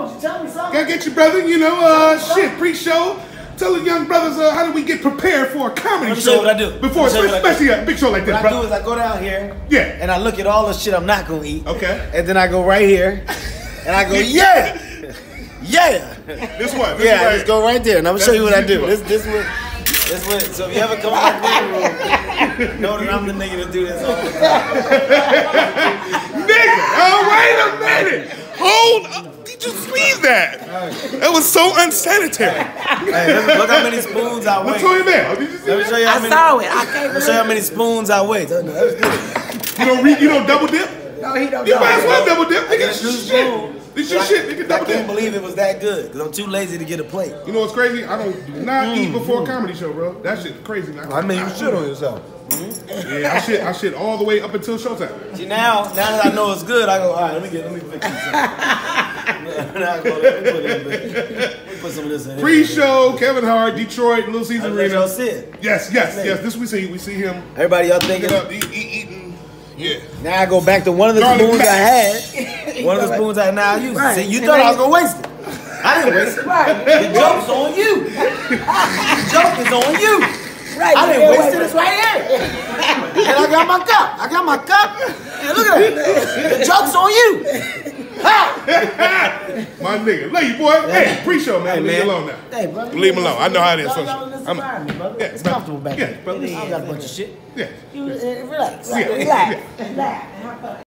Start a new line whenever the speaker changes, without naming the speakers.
Won't you tell me something?
Gotta get you, brother. You know, shit, pre-show. Tell the young brothers how do we get prepared for a comedy show.
Show you what I do.
Before, especially a big show like this,
What
bro.
I do is I go down here.
Yeah.
And I look at all the shit I'm not gonna eat.
Okay.
And then I go right here. And I go, yeah. Yeah.
This one.
Yeah, I just go right there. And I'm gonna show you what I do.
This
This what. So if you ever come to my green room, know that I'm the nigga to do this all the time.
Nigga, oh, wait a minute. Hold up. Did you squeeze that? That was so unsanitary.
Hey, look how many spoons I weigh.
What's going there? Did you see
Let me
that?
show you how many.
I saw it. I can't
Let me show you how many spoons I weigh. That was good.
You don't double dip?
No, he don't
You
know.
might as well double dip.
I
Nigga,
get a
this
new
is shit.
spoon.
This your shit, nigga,
I
double
can't
dip.
believe it was that good because I'm too lazy to get a plate.
You know what's crazy? I do not eat before a comedy show, bro. That shit's crazy, man.
I mean, you shit on yourself.
Yeah, I shit all the way up until showtime.
See, now that I know it's good, I go, all right, let me fix this. Now I go, let me put some of this in here.
Pre-show, Kevin Hart, Detroit, Little Caesar
Let y'all
Arena.
see it.
Yes. This we see him.
Everybody, y'all thinking?
Eating. Yeah.
Now I go back to one of the
Garlic
spoons I
mac.
had. One of the spoons I now use.
Right.
See, you thought I was gonna waste it. I didn't waste it.
Right.
The joke's on you. The joke is on you.
Right.
I didn't waste it. It's right here. And I got my cup. And look at that. The joke's on you.
My nigga. Love you, boy. Hey, pre-show, man. Leave him alone now.
Hey, brother.
Leave him alone. I know how it is.
Y'all in this environment, brother. It's comfortable back
Yeah,
there.
brother.
I don't got a bunch of shit.
Yeah.
You relax.
Yeah.
Relax. Relax.